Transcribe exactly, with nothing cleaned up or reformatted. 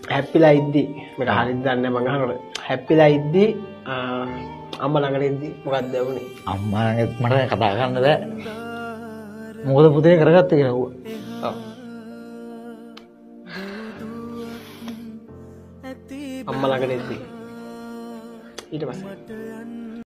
හැප්පිලා ඉද්දි මට හරියට දන්නේ නැහැ මං අහනකොට හැප්පිලා ඉද්දි අම්මා ළඟට ඉද්දි මොකක්ද වුනේ අම්මා මට කතා කරන්න බෑ මොකද පුතේ කරගත්තේ කියලා ඌ ඔව් අම්මා ළඟට ඉද්දි ඊට පස්සේ